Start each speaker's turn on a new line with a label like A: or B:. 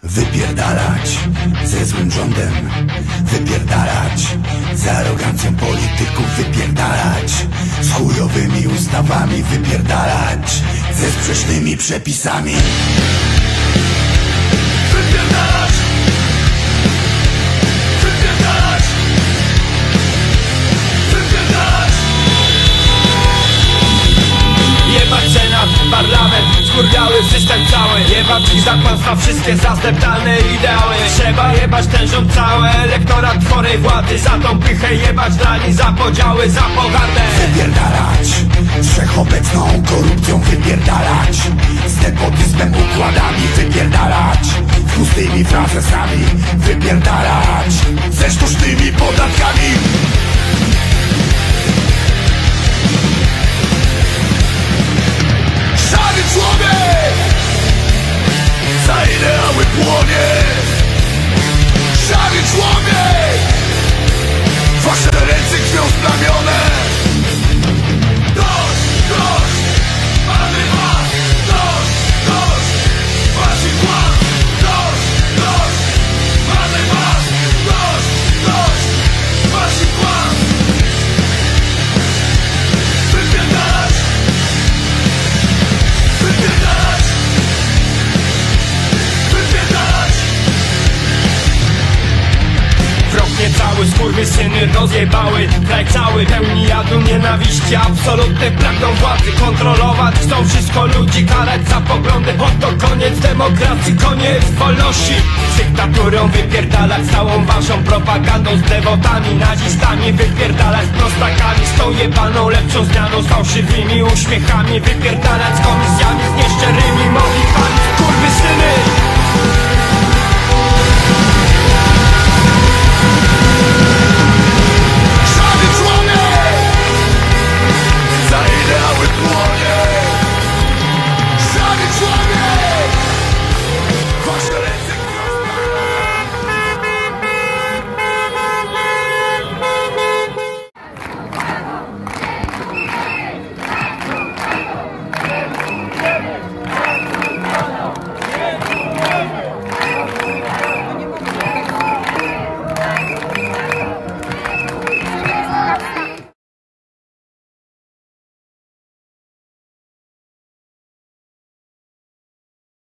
A: Wypierdalać ze złym rządem, wypierdalać z arogancją polityków, wypierdalać z chujowymi ustawami, wypierdalać ze sprzecznymi przepisami. Wypierdalać! Wypierdalać! Wypierdalać!
B: Jebać Senat, parlament, skurwiały system cały. Jebać ich za kłamstwa, wszystkie zastęptalne ideały. Trzeba jebać ten rząd cały, elektorat chorej władzy. Za tą pychę jebać dla nich, za podziały, za pogardę.
A: Wypierdalać wszechobecną korupcją, wypierdalać z nepotyzmem, układami, wypierdalać z pustymi frazesami, wypierdalać ze sztucznymi podatkami. Szary człowiek za ideały płonie. Szary człowiek, wasze ręce krwią splamione. Dość, dość, mamy was. Dość, dość, waszych kłam. Dość, dość, mamy was. Dość, dość, waszych kłam. Wypierdalać! Wypierdalać! Wypierdalać!
B: Wrok niecały, skurwysyny rozjebały kraj cały, pełni jadu, nienawiści, absolutny pragną władzy kontrolować. Chcą wszystko ludzi, karać za poglądy. Oto koniec demokracji, koniec wolności. Z dyktaturą wypierdalać, z całą waszą propagandą, z dewotami, nazistami, wypierdalać z prostakami, z tą jebaną lepszą zmianą, z fałszywymi uśmiechami, wypierdalać z komisjami, z nieszczerymi momentami. Skurwysyny!